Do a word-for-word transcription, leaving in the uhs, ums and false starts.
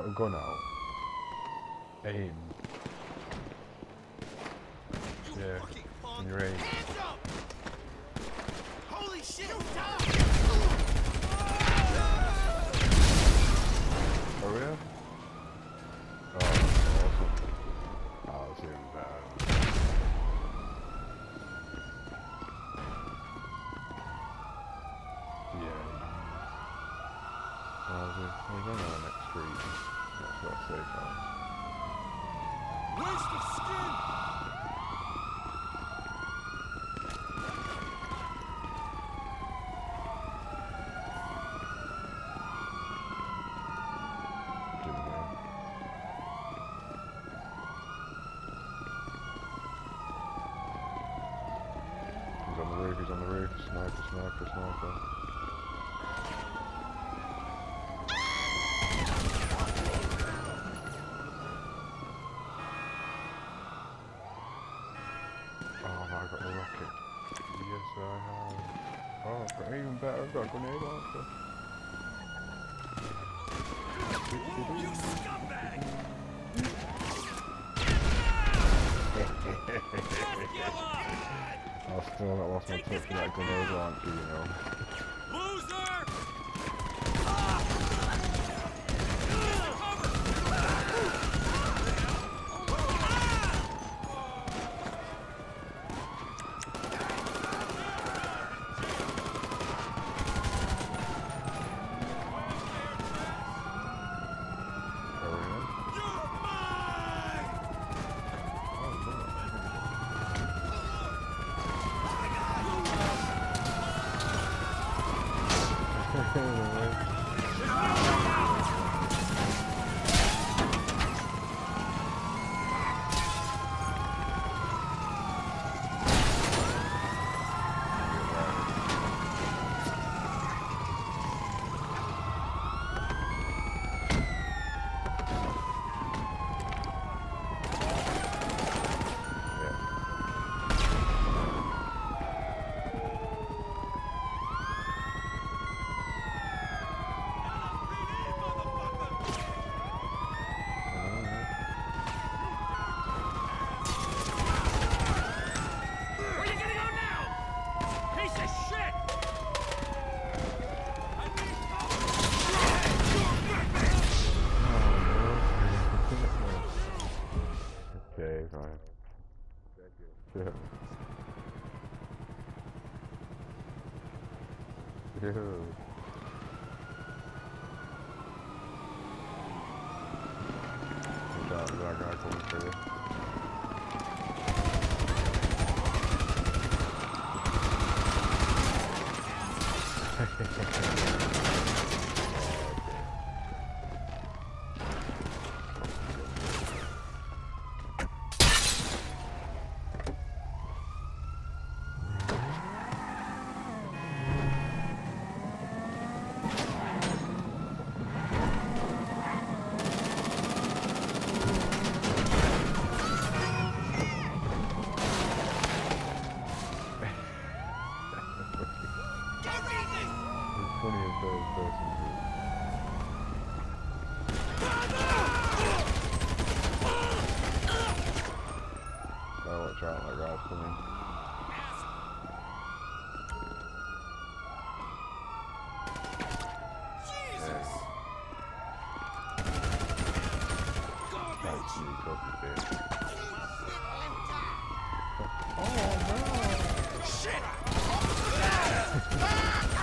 Got a gun out. Aim. Yeah, in your aim. Holy shit! Oh yeah? Oh, that's awesome. Oh, that's even better. Yeah. Oh, we're, we're going on the next street. That's what I say, guys. Waste of skin! He's on the roof, he's on the roof. Sniper, sniper, sniper. Oh, I got the rocket. Yes, I have. Oh, I've got even better. I've got a grenade launcher. You scumbag! I've still not lost my touch with that grenade launcher, you know. Loser! Okay, fine. Yeah. Ew. Watch out, there's that guy coming for you. Funny as third person group. Oh, watch out, that guy's coming. Jesus! Try to sneak up a bit. Oh no! Shit!